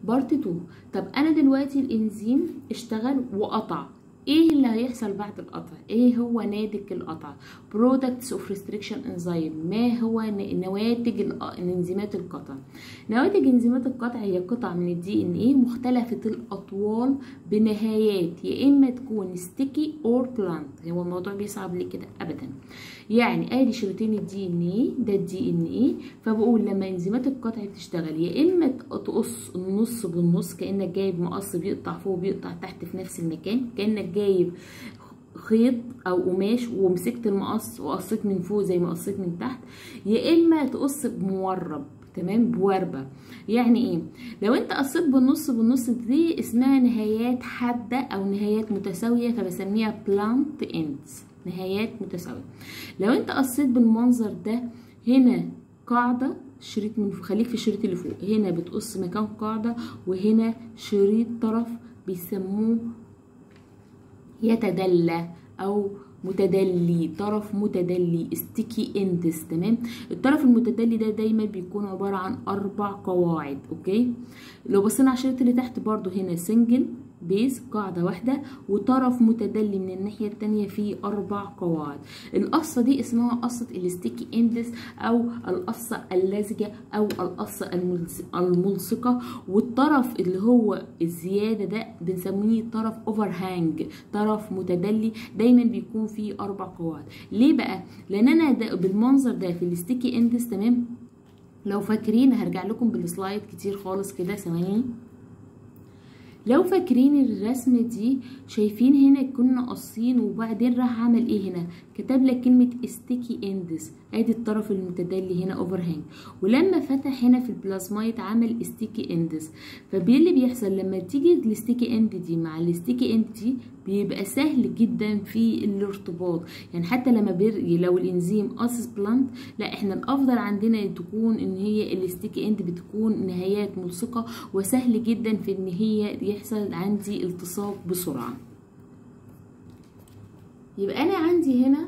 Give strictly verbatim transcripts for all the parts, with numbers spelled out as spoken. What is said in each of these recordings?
بارت اتنين. طب انا دلوقتي الانزيم اشتغل وقطع، ايه اللي هيحصل بعد القطع؟ ايه هو ناتج القطع؟ products of restriction enzyme. ما هو نواتج الانزيمات القطع؟ نواتج انزيمات القطع هي قطع من الدي ان ايه مختلفة الاطوال بنهايات يا اما تكون ستيكي اور بلانت. هو الموضوع بيصعب ليه كده؟ ابدا. يعني ادي شريطين الدي ان ايه، ده الدي ان ايه، فبقول لما انزيمات القطع بتشتغل يا اما تقص النص بالنص كانك جايب مقص بيقطع فوق وبيقطع تحت في نفس المكان، كانك جايب خيط او قماش ومسكت المقص وقصيت من فوق زي ما قصيت من تحت، يا اما تقص بمورب، تمام، بوربه. يعني ايه؟ لو انت قصيت بالنص بالنص دي اسمها نهايات حاده او نهايات متساويه، فبسميها بلانت اندز، نهايات متساويه. لو انت قصيت بالمنظر ده، هنا قاعده شريط من فوق، خليك في الشريط اللي فوق، هنا بتقص مكان قاعده وهنا شريط طرف بيسموه يتدلى او متدلي، طرف متدلي ستيكي اندس، تمام. الطرف المتدلي ده دايما بيكون عباره عن اربع قواعد، اوكي. لو بصينا على الشريط اللي تحت برضو هنا سنجل بيز، قاعده واحده، وطرف متدلي من الناحيه الثانيه فيه اربع قواعد. القصه دي اسمها قصه الستيكي اندس او القصه اللزجه او القصه الملصقه. والطرف اللي هو الزياده ده بنسميه طرف اوفر هانج، طرف متدلي، دايما بيكون فيه اربع قواعد. ليه بقى؟ لان انا ده بالمنظر ده في الستيكي اندس، تمام. لو فاكرين هرجع لكم بالسلايد كتير خالص كده، ثواني. لو فاكرين الرسمه دي، شايفين هنا كنا قاصين وبعدين راح عمل ايه هنا؟ كتب لك كلمه ستيكي اندس، ادي الطرف المتدلي هنا اوفر هانج، ولما فتح هنا في البلازمايت عمل ستيكي اندس. فبيه اللي بيحصل لما تيجي الستيكي اند دي مع الستيكي اند دي بيبقى سهل جدا في الارتباط. يعني حتى لما بيرجي لو الانزيم قاصص بلانت، لا احنا الافضل عندنا تكون ان هي الستيكي اند بتكون نهايات ملصقه، وسهل جدا في ان هي يحصل عندي التصاق بسرعه. يبقى انا عندي هنا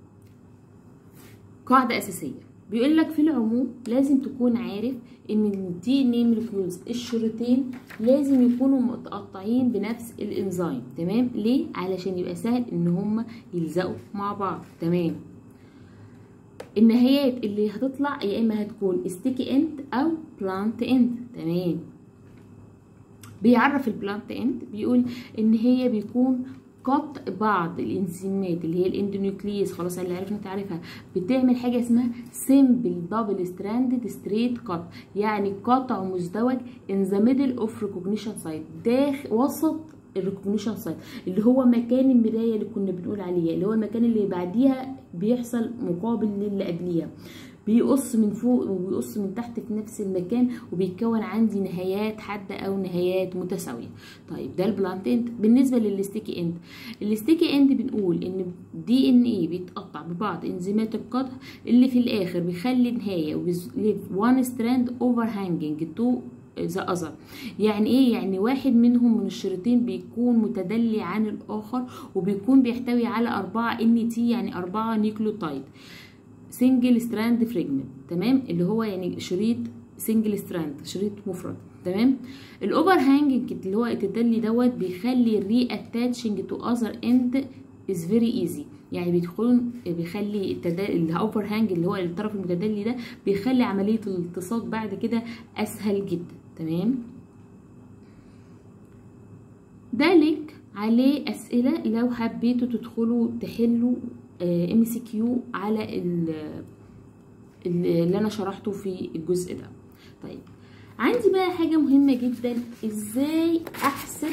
قاعده اساسيه بيقول لك في العموم لازم تكون عارف ان الدي ان اي مولكيولز الشريطين لازم يكونوا متقطعين بنفس الانزيم، تمام. ليه؟ علشان يبقى سهل ان هما يلزقوا مع بعض، تمام. النهايات اللي هتطلع يا اما هتكون ستيكي اند او بلانت اند، تمام. بيعرف البلانت اند بيقول ان هي بيكون قطع بعض الانزيمات اللي هي الاندونيوكليز، خلاص اللي عرفنا تعرفها، بتعمل حاجه اسمها سيمبل دبل ستراندد ستريت كات، يعني قطع مزدوج ان ذا ميدل اوف ريكوجنيشن سايت، داخل وسط الريكوجنيشن سايت اللي هو مكان المرايه اللي كنا بنقول عليه، اللي هو المكان اللي بعديها بيحصل مقابل للي قبليها. بيقص من فوق وبيقص من تحت في نفس المكان، وبيتكون عندي نهايات حاده او نهايات متساويه. طيب ده البلانت اند. بالنسبه للستيكي اند، الستيكي اند بنقول ان دي ان ايه بيتقطع ببعض انزيمات القطع اللي في الاخر بيخلي نهايه وان ستراند اوفر هانجنج تو ذا اذر. يعني ايه؟ يعني واحد منهم من الشريطين بيكون متدلي عن الاخر، وبيكون بيحتوي على أربعة ان تي، يعني أربعة نيوكليوتايد سنجل ستراند فريجمنت، تمام، اللي هو يعني شريط سنجل ستراند، شريط مفرد، تمام. الاوفر هانجنج اللي هو التدلي دوت بيخلي الري اتاتشنج تو اذر اند از فيري ايزي، يعني بيدخلون بيخلي الاوفر هانج اللي هو الطرف المتدلي ده بيخلي عمليه الالتصاق بعد كده اسهل جدا، تمام. ده لينك عليه اسئله لو حبيتوا تدخلوا تحلوا ام سي كيو على اللي انا شرحته في الجزء ده. طيب عندي بقى حاجه مهمه جدا، ازاي احسب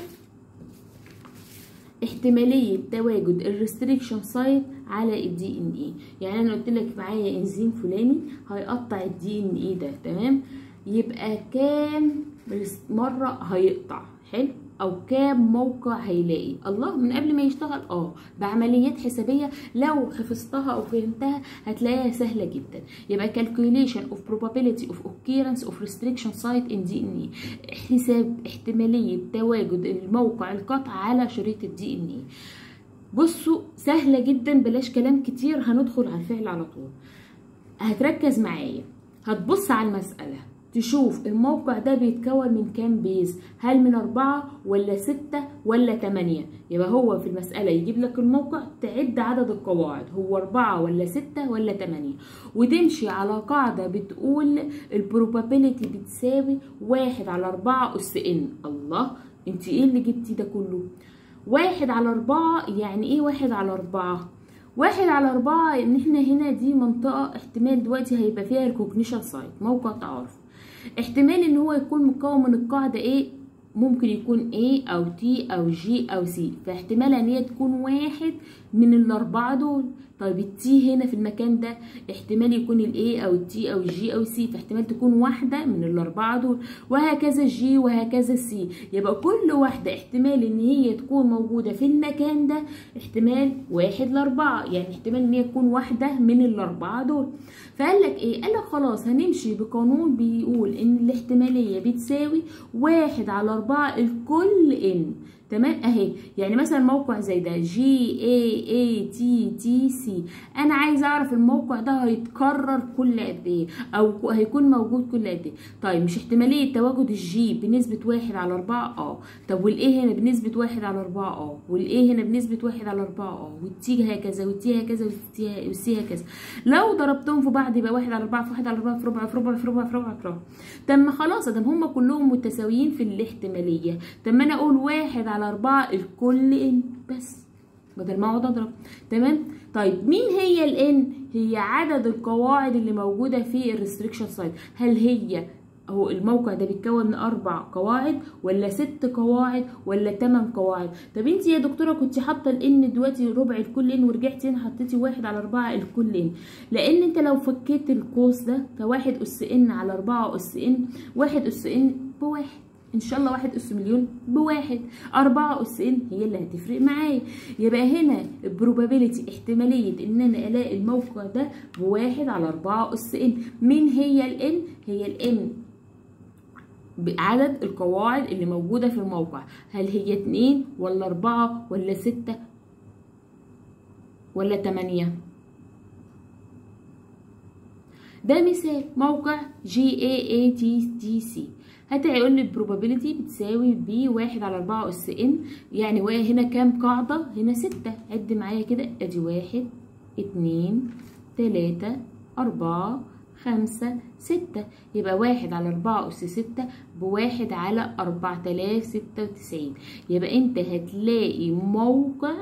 احتماليه تواجد الريستريكشن سايت على الدي ان اي. يعني انا قلت لك معايا انزيم فلاني هيقطع الدي ان اي ده، تمام، يبقى كام مره هيقطع؟ حلو. او كام موقع هيلاقي؟ الله، من قبل ما يشتغل اه بعمليات حسابيه لو حفظتها او فهمتها هتلاقيها سهله جدا. يبقى calculation of probability of occurrence of restriction site in دي ان اي، حساب احتماليه تواجد الموقع القطع على شريط الدي ان اي. بصوا سهله جدا، بلاش كلام كتير، هندخل على الفعل على طول. هتركز معايا، هتبص على المساله، تشوف الموقع ده بيتكون من كام بيز، هل من أربعة ولا ستة ولا تمانية. يبقى هو في المسألة يجيب لك الموقع تعد عدد القواعد، هو أربعة ولا ستة ولا تمانية، وتمشي على قاعدة بتقول البروبابيلتي بتساوي واحد على أربعة أس إن. الله، انت ايه اللي جبتي ده كله؟ واحد على أربعة يعني ايه واحد على أربعة؟ واحد على أربعة ان احنا هنا دي منطقة احتمال دلوقتي هيبقى فيها الكوجنيشن سايت، موقع تعارف. احتمال ان هو يكون مكون من القاعدة ايه، ممكن يكون A او T او G او C، فاحتمال ان هي تكون واحد من الاربعة دول. طيب التي هنا في المكان ده احتمال يكون الاي او التي او الجي او السي، فاحتمال تكون واحدة من الاربعة دول، وهكذا الجي وهكذا السي. يبقى كل واحدة احتمال ان هي تكون موجودة في المكان ده احتمال واحد لاربعة، يعني احتمال ان هي تكون واحدة من الاربعة دول. فقال لك ايه؟ قال لك خلاص هنمشي بقانون بيقول ان الاحتمالية بتساوي واحد على اربعة الكل ان. تمام اهي. يعني مثلا موقع زي ده جي اي اي تي تي سي، انا عايزه اعرف الموقع ده هيتكرر كل قد ايه او هيكون موجود كل قد ايه. طيب مش احتماليه تواجد الجي بنسبه واحد على أربعة؟ اه. طب والايه هنا بنسبه واحد على أربعة؟ اه. والايه هنا بنسبه واحد على أربعة؟ اه. والتي هكذا والتي هكذا والسي هكذا. لو ضربتهم في بعض يبقى واحد على أربعة في واحد على أربعة في ربع في ربع في ربع في ربع في ربع. طب ما خلاص ادام هم كلهم متساويين في الاحتماليه، طب ما انا اقول واحد على أربعة الكل ان بس، بدل ما اقعد اضرب. تمام. طيب مين هي الان؟ هي عدد القواعد اللي موجوده في الريستريكشن سايت. هل هي هو الموقع ده بيتكون من اربع قواعد ولا ست قواعد ولا تمن قواعد؟ طب انت يا دكتوره كنت حاطه الان دلوقتي ربع الكل ان ورجعتي هنا حطيتي واحد على أربعة الكل ان، لان انت لو فكيت القوس ده فواحد اس ان على أربعة اس ان، واحد اس ان بواحد، ان شاء الله واحد اس مليون بواحد، أربعة اس ان هي اللي هتفرق معايا. يبقى هنا البروبابيلتي احتماليه ان انا الاقي الموقع ده بواحد على أربعة اس ان. مين هي الان؟ هي الان بعدد القواعد اللي موجوده في الموقع، هل هي اتنين ولا أربعة ولا ستة ولا تمانية؟ ده مثال موقع جي اي اي تي تي سي. هتقول لي البروبابيلتي بتساوي ب واحد على أربعة اس ان، يعني هنا كام قاعده؟ هنا ستة. عد معايا كده، ادي واحد اتنين تلاتة أربعة خمسة ستة، يبقى واحد على أربعة أس ستة بواحد على أربعة آلاف ستة وتسعين. يبقى انت هتلاقي موقع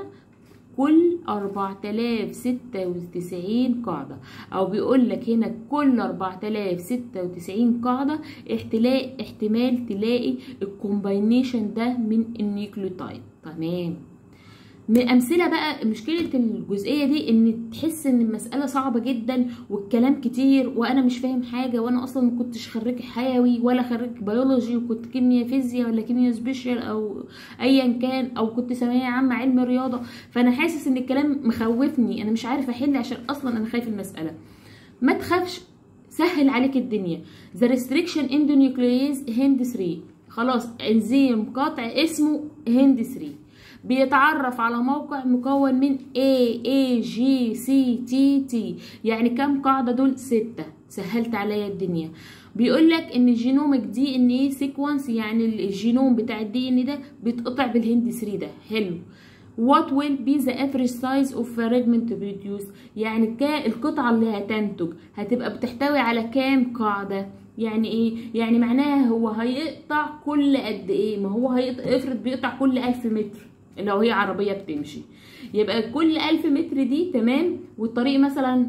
كل أربعة آلاف ستة وتسعين قاعدة، أو بيقول لك هنا كل أربعة آلاف ستة وتسعين قاعدة احتمال احتمال تلاقي الكومباينيشن ده من النيوكليوتايد. تمام. من امثله بقى مشكله الجزئيه دي ان تحس ان المساله صعبه جدا والكلام كتير وانا مش فاهم حاجه، وانا اصلا ما كنتش خريج حيوي ولا خريج بيولوجي، وكنت كيمياء فيزياء ولا كيمياء سبيشال او ايا كان، او كنت ثانويه عامه علم رياضه. فانا حاسس ان الكلام مخوفني، انا مش عارف احل عشان اصلا انا خايف المساله. ما تخافش، سهل عليك الدنيا. ذا ريستريكشن اندونيوكليز هند ثلاثة، خلاص انزيم قطع اسمه هند ثلاثة بيتعرف على موقع مكون من A A G C T T، يعني كم قاعدة دول؟ ستة. سهلت عليا الدنيا. بيقول لك ان الجينومك دي ان ايه سيكونس، يعني الجينوم بتاع الدي ان ده بيتقطع بالهند ثلاثة ده. حلو. What will be the average size of fragment produced، يعني القطعة اللي هتنتج هتبقى بتحتوي على كام قاعدة؟ يعني ايه؟ يعني معناها هو هيقطع كل قد ايه؟ ما هو هيقطع، افرض بيقطع كل ألف متر لو هي عربية بتمشي، يبقى كل ألف متر دي تمام، والطريق مثلا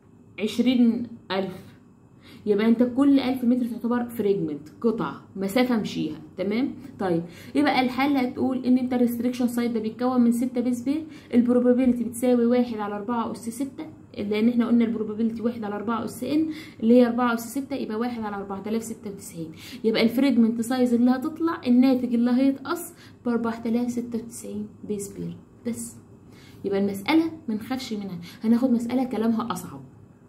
عشرين ألف، يبقى انت كل ألف متر تعتبر فريجمنت، قطعة مسافة مشيها. تمام. طيب يبقى الحل هتقول ان انت الريستريكشن سايت ده بيتكون من ستة بيس بير، البروبابيلتي بتساوي واحد على أربعة أس ستة، لان احنا قلنا البروبابيلتي واحد على أربعة أس ان اللي هي أربعة أس ستة، يبقى واحد على أربعة آلاف ستة وتسعين. يبقى الفريجمنت سايز اللي هتطلع الناتج اللي هيتقص ب أربعة آلاف ستة وتسعين بيس بير بس. يبقى المسألة ما نخافش منها. هناخد مسألة كلامها أصعب.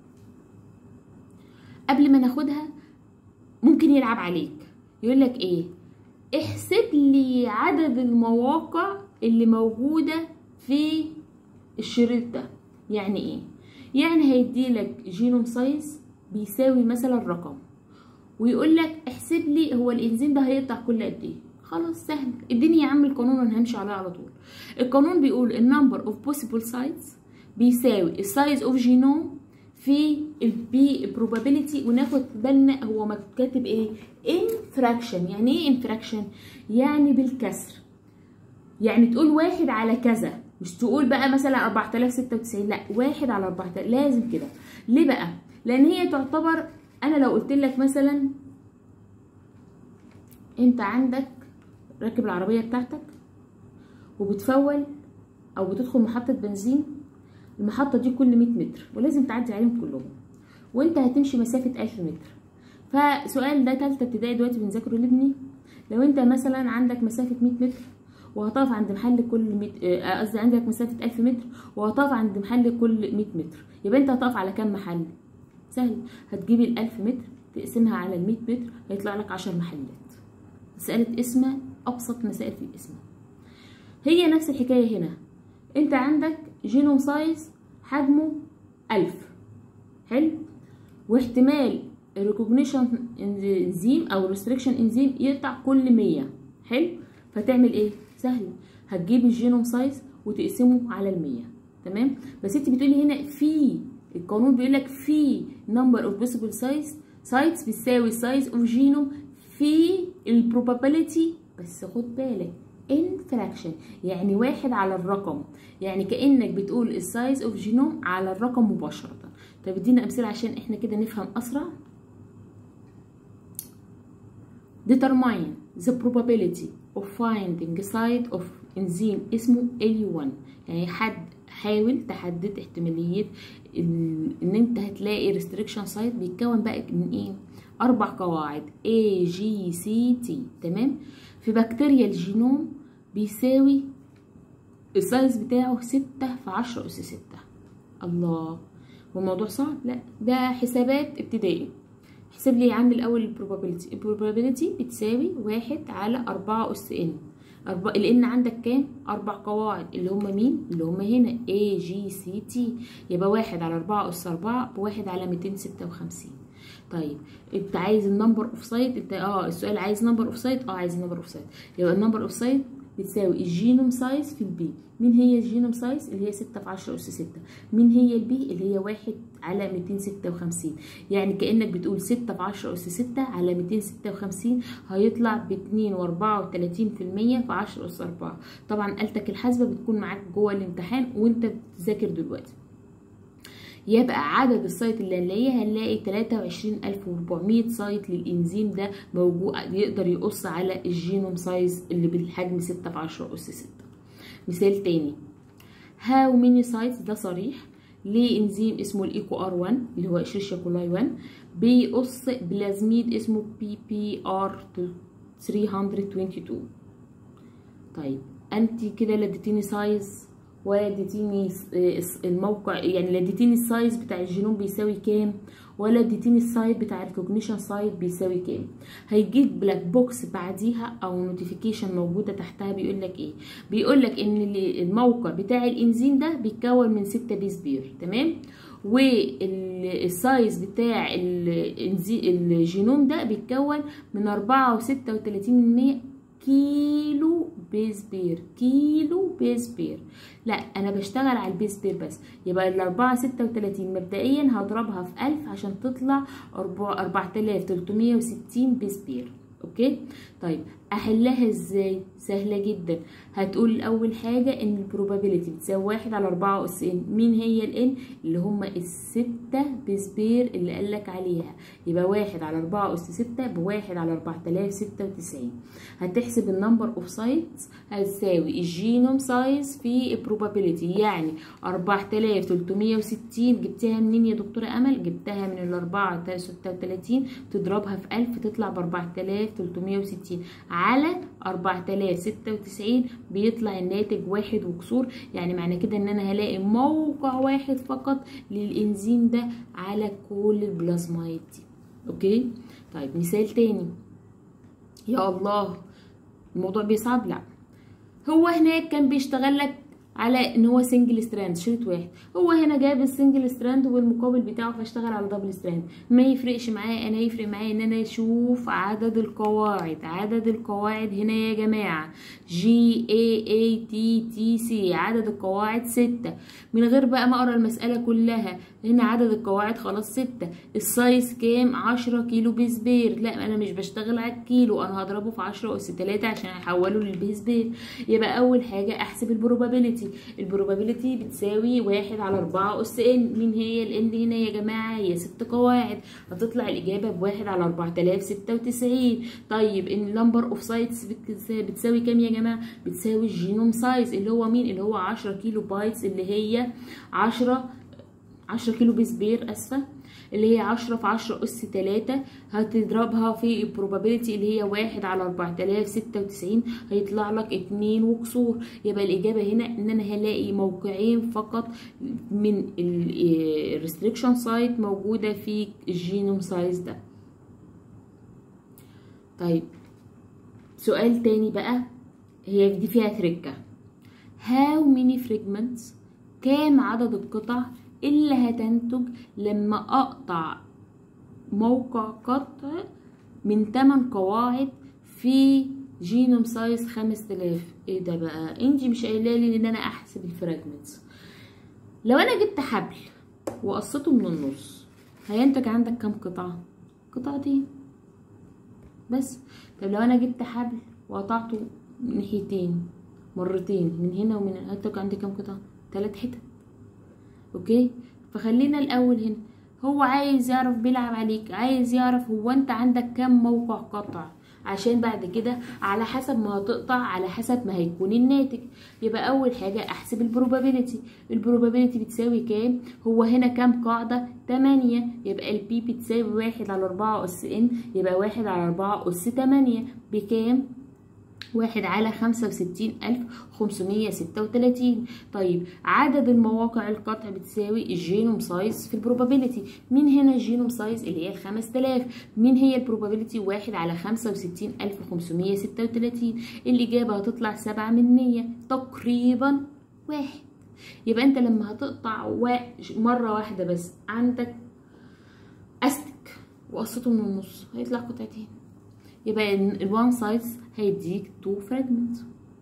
قبل ما ناخدها ممكن يلعب عليك، يقول لك ايه؟ احسب لي عدد المواقع اللي موجودة في الشريط ده. يعني ايه؟ يعني هيدي لك جينوم سايز بيساوي مثلا رقم، ويقول لك احسب لي هو الانزيم ده هيقطع كل قد ايه. خلاص سهل، اديني يا عم القانون وانا همشي عليه على طول. القانون بيقول النمبر اوف بوسيبل سايتس بيساوي السايز اوف جينوم في البي probability، وناخد بالنا هو كاتب ايه؟ ان فراكشن. يعني ايه ان فراكشن؟ يعني بالكسر. يعني تقول واحد على كذا، مش تقول بقى مثلا أربعة آلاف وستة وتسعين، لا واحد على أربعة آلاف، لازم كده. ليه بقى؟ لان هي تعتبر، انا لو قلت لك مثلا انت عندك راكب العربيه بتاعتك وبتفول او بتدخل محطه بنزين، المحطه دي كل مية متر ولازم تعدي عليهم كلهم، وانت هتمشي مسافه ألف متر. فسؤال ده تالتة ابتدائي دلوقتي بنذاكره لابني. لو انت مثلا عندك مسافه مية متر وهتقف عند محل كل مية، قصدي عندك مسافه ألف متر وهتقف عند محل كل مية متر، يبقى انت هتقف على كام محل؟ سهل، هتجيب ال ألف متر تقسمها على ال مية متر هيطلع لك عشر محلات. مسألة اسمها ابسط مسائل في الاسم. هي نفس الحكايه هنا، انت عندك جينوم سايز حجمه ألف، حلو، واحتمال الريكوجنيشن انزيم او ريستريكشن انزيم يقطع كل مية، حلو. فتعمل ايه؟ سهل، هتجيب الجينوم سايز وتقسمه على المية، تمام. بس انت بتقولي هنا في القانون بيقول لك في نمبر اوف بوسيبل سايز سايتس بيساوي سايز اوف جينوم في البروبابيلتي، بس خد بالك ان فراكشن، يعني واحد على الرقم، يعني كأنك بتقول السايز اوف جينوم على الرقم مباشرة. طب ادينا امثله عشان احنا كده نفهم اسرع. determine the probability of finding site of enzyme اسمه إل يو واحد، يعني حد حاول تحدد احتماليه ان انت هتلاقي restriction site بيتكون بقى من ايه؟ اربع قواعد A G C T، تمام. في بكتيريا الجينوم بيساوي السايز بتاعه ستة في عشرة أس ستة. الله، والموضوع صعب؟ لا، ده حسابات ابتدائي. احسب لي يا عم الاول البروبابيلتي. البروبابيلتي بتساوي واحد على أربعة أس ان. لان عندك كام؟ اربع قواعد اللي هم مين؟ اللي هم هنا A G C T، يبقى واحد على أربعة أس أربعة بواحد على ميتين ستة وخمسين. طيب انت عايز النمبر اوف سايت، انت اه السؤال عايز نمبر اوف سايت، اه عايز نمبر اوف سايت، يبقى النمبر اوف سايت بتساوي الجينوم سايز في البي. مين هي الجينوم سايز؟ اللي هي ستة في عشرة أس ستة. مين هي البي؟ اللي هي واحد على ميتين ستة وخمسين. يعني كأنك بتقول ستة في عشرة أس ستة على ميتين ستة وخمسين هيطلع باتنين واربعة وتلاتين في المية في عشرة أس أربعة. طبعا آلتك الحاسبة بتكون معاك جوه الامتحان وانت بتذاكر دلوقتي. يبقى عدد السايت اللي هنلاقيه هنلاقي تلاتة وعشرين ألف وأربعمية سايت للإنزيم ده موجود يقدر يقص على الجينوم سايز اللي بالحجم ستة في عشرة أس ستة. مثال تاني، هاو ميني سايتس، ده صريح لإنزيم اسمه الإيكو آر واحد اللي هو إشيريشيا كولاي واحد بيقص بلازميد اسمه بي بي آر تلتمية واتنين وعشرين. طيب انت كده لا اديتيني سايز ولا اديتيني الموقع، يعني لا اديتيني السايز بتاع الجينوم بيساوي كام، ولا اديتيني السايت بتاع الريكوجنيشن سايت بيساوي كام. هيجيب لك بوكس بعديها او نوتيفيكيشن موجوده تحتها بيقول لك ايه؟ بيقول لك ان الموقع بتاع الانزيم ده بيتكون من ستة بيس بير، تمام، والسايز بتاع الجينوم ده بيتكون من أربعة وستة وتلاتين من مية كيلو بيس بير. كيلو بيس بير، لا انا بشتغل على البيس بير بس. يبقى ال أربعة ستة وتلاتين مبدئيا هضربها في ألف عشان تطلع أربعة آلاف وتلتمية وستين بيس بير. اوكي، طيب احلها ازاي؟ سهله جدا. هتقول اول حاجه ان البروبابيلتي بتساوي واحد على أربعة اس ان. مين هي الان؟ اللي هم الستة بيس بير اللي قالك عليها. يبقى واحد على أربعة اس ستة بواحد على أربعة آلاف وستة وتسعين. هتحسب النمبر اوف سايتس هتساوي الجينوم سايز في البروبابيلتي، يعني أربعة آلاف وتلتمية وستين. جبتها منين يا دكتوره امل؟ جبتها من ال أربعة ستة وتلاتين تضربها في ألف تطلع ب أربعة آلاف وتلتمية وستين على أربعة آلاف وستة وتسعين، بيطلع الناتج واحد وكسور. يعني معنى كده ان انا هلاقي موقع واحد فقط للانزيم ده على كل البلازمايد دي. اوكي، طيب مثال تاني. يا الله الموضوع بيصعب؟ لا، هو هناك كان بيشتغل لك على ان هو سنجل ستراند شريط واحد. هو هنا جايب السنجل ستراند والمقابل بتاعه فاشتغل على دبل ستراند، ما يفرقش معايا. انا يفرق معايا ان انا اشوف عدد القواعد. عدد القواعد هنا يا جماعه جي اي اي تي تي سي، عدد القواعد ستة، من غير بقى ما اقرا المساله كلها. هنا عدد القواعد خلاص ستة. السايز كام؟ عشرة كيلو بيس بير. لا انا مش بشتغل على الكيلو، انا هضربه في عشرة اس تلاتة عشان احوله للبيس بير. يبقى اول حاجه احسب البروبابيلتي. البروبابيلتي بتساوي واحد على اربعة اس ان. مين هي الان هنا يا جماعه؟ هي ست قواعد، هتطلع الاجابه بواحد على اربعة الاف ستة وتسعين. طيب النمبر اوف سايتس بتساوي كام يا جماعه؟ بتساوي الجينوم سايز اللي هو مين؟ اللي هو عشرة كيلو بايتس، اللي هي عشرة عشرة كيلو بيس بير، اسفه، اللي هي عشرة في عشرة اس تلاتة. هتضربها في البروبابيلتي اللي هي واحد على اربعة الاف ستة وتسعين، هيطلع لك اتنين وكسور. يبقى الاجابه هنا ان انا هلاقي موقعين فقط من الريستريكشن سايت موجوده في الجينوم سايز ده. طيب سؤال تاني بقى، هي دي فيها تركه. how many fragments، كام عدد القطع اللي هتنتج لما اقطع موقع قطع من تمن قواعد في جينوم سايز خمسة الاف؟ ايه ده بقى؟ انتي مش قايله لي ان انا احسب الفراجمنتس. لو انا جبت حبل وقصته من النص هينتج عندك كام قطعه؟ قطعتين بس. طب لو انا جبت حبل وقطعته ناحيتين مرتين من هنا ومن هنا هينتج عندي كام قطعه؟ ثلاث حتت. اوكي، فخلينا الاول هنا، هو عايز يعرف، بيلعب عليك، عايز يعرف هو انت عندك كام موقع قطع، عشان بعد كده على حسب ما هتقطع على حسب ما هيكون الناتج. يبقى اول حاجه احسب البروبابيلتي. البروبابيلتي بتساوي كام؟ هو هنا كام قاعده؟ تمانية. يبقى البي بتساوي واحد على اربعة اس ان، يبقى واحد على اربعة اس تمانية بكام؟ واحد على خمسة وستين الف خمسمية ستة وتلاتين. طيب عدد المواقع القطع بتساوي الجينوم سايز في البروبابيلتي. مين هنا الجينوم سايز؟ اللي هي خمسة الاف. مين هي البروبابيلتي؟ واحد على خمسة وستين الف خمسمية ستة وتلاتين. الإجابة هتطلع سبعة من مية، تقريبا واحد. يبقى انت لما هتقطع مرة واحدة بس عندك أستك وقصته من النص هيطلع قطعتين، يبقى الوان سايز هيديك تو فراجمنت.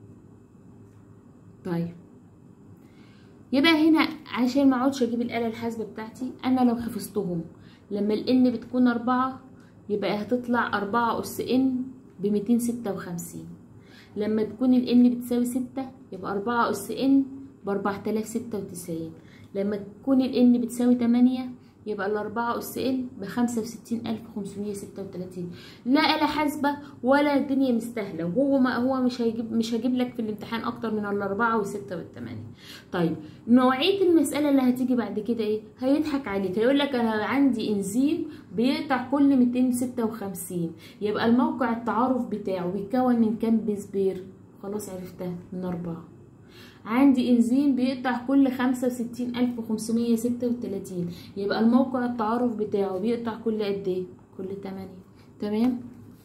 طيب يبقى هنا عشان ما اقعدش اجيب الآلة الحاسبة بتاعتي، انا لو حفظتهم لما الان بتكون اربعة يبقى هتطلع اربعة اس ان بميتين ستة وخمسين. لما تكون الان بتساوي ستة يبقى اربعة اس ان باربعة الاف ستة وتسعين. لما تكون الان بتساوي تمانية يبقى الاربعة اس ان بخمسة وستين الف خمسمية ستة وتلاتين. لا آلة حاسبة ولا الدنيا مستاهله، وهو ما هو مش هيجيب مش هجيب لك في الامتحان اكتر من الاربعة والستة والتمانية. طيب نوعيه المساله اللي هتيجي بعد كده ايه؟ هيضحك عليك، هيقول لك انا عندي انزيم بيقطع كل ميتين ستة وخمسين، يبقى الموقع التعارف بتاعه بيتكون من كام بيس بير؟ خلاص عرفتها، من اربعة. عندي انزيم بيقطع كل خمسة وستين الف خمسمية ستة وتلاتين، يبقى الموقع التعارف بتاعه بيقطع كل قد ايه؟ كل تمانية. تمام؟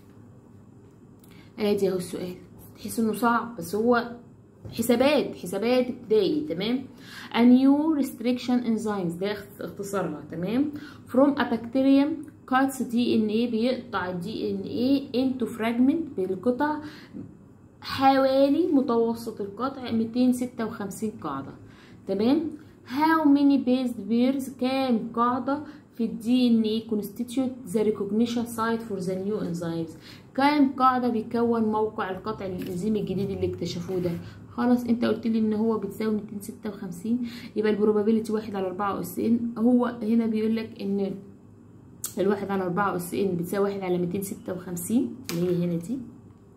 ادي اهو السؤال، تحس انه صعب بس هو حسابات حسابات ابتدائي. تمام؟ a new restriction enzymes ده اختصارها. تمام؟ from a bacterium cuts دي ان ايه، بيقطع الدي ان ايه into fragment بالقطع حوالي متوسط القطع ميتين ستة وخمسين قاعدة. تمام؟ how many base pairs، كام قاعدة في الدي ان ايه constitute the recognition site for the new enzymes، كام قاعدة بيكون موقع القطع للانزيم الجديد اللي اكتشفوه ده. خلاص انت قلت لي ان هو بتساوي ميتين ستة وخمسين، يبقى البروبابيلتي واحد على اربعة اس ان. هو هنا بيقول لك ان الواحد على اربعة اس ان بتساوي واحد على ميتين ستة وخمسين اللي هي هنا دي،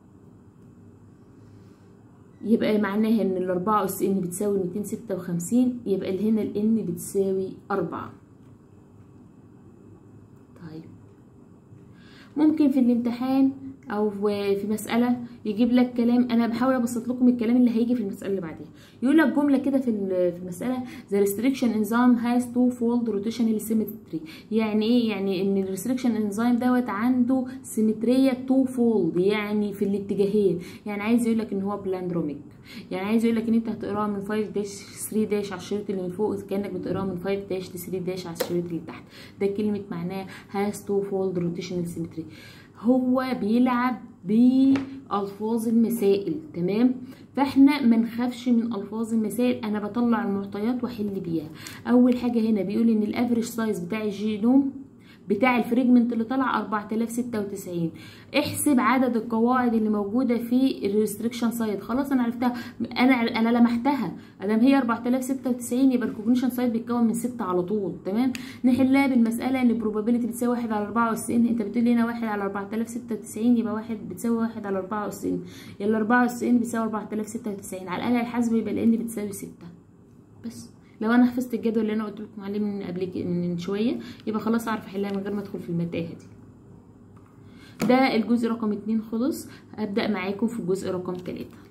يبقى معناها ان الاربعة اس ان بتساوي ميتين ستة وخمسين، يبقى هنا الان بتساوي اربعة. طيب ممكن في الامتحان او في مساله يجيب لك كلام، انا بحاول ابسط لكم الكلام اللي هيجي في المساله اللي بعديها. يقول لك جمله كده في في المساله the restriction enzyme has two fold rotational symmetry. يعني ايه؟ يعني ان الريستريكشن انزيم دوت عنده سيمتريه تو فولد، يعني في الاتجاهين. يعني عايز يقول لك ان هو بلاندروميك، يعني عايز يقول لك ان انت هتقراها من خمسة داش ثلاثة داش على الشريط اللي من فوق كانك بتقراها من خمسة داش ل ثلاثة داش على الشريط اللي تحت. ده كلمه معناها has two fold rotational symmetry. هو بيلعب بألفاظ المسائل، تمام؟ فاحنا ما نخافش من الفاظ المسائل، انا بطلع المعطيات واحل بيها. اول حاجه هنا بيقول ان الافريج سايز بتاع الجينوم بتاع الفريجمنت اللي طلع أربعة آلاف وستة وتسعين. احسب عدد القواعد اللي موجوده في الريستريكشن سايد. خلاص انا عرفتها، انا انا لمحتها، ادام هي أربعة آلاف وستة وتسعين يبقى الكوجنيشن سايد بيتكون من ستة على طول، تمام؟ نحلها بالمساله ان البروبابيلتي بتساوي واحد على أربعة وتسعين. انت بتقول لي هنا واحد على أربعة آلاف وستة وتسعين، يبقى واحد بتساوي واحد على أربعة وتسعين، يلا أربعة وتسعين بتساوي أربعة آلاف وستة وتسعين. على الاله الحاسبه يبقى لان بتساوي ستة. بس لو انا حفظت الجدول اللي انا قلت لكم عليه من قبل من شويه يبقى خلاص اعرف احلها من غير ما ادخل في المتاهه دي. ده الجزء رقم اتنين خلص. هبدا معاكم في الجزء رقم تلاتة.